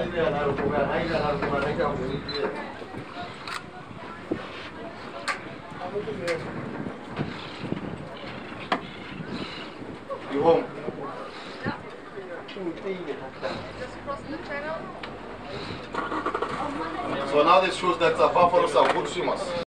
You home? Just crossing the channel. So now this shows that buffaloes are good swimmers.